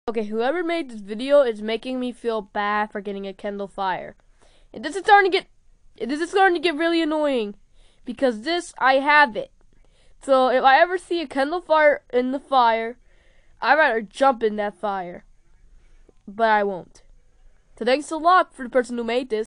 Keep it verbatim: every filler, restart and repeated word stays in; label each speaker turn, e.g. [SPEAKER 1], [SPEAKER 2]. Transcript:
[SPEAKER 1] Okay, whoever made this video is making me feel bad for getting a Kindle Fire. And this is starting to get this is starting to get really annoying because this I have it. So if I ever see a Kindle Fire in the fire, I'd rather jump in that fire. But I won't. So thanks a lot for the person who made this.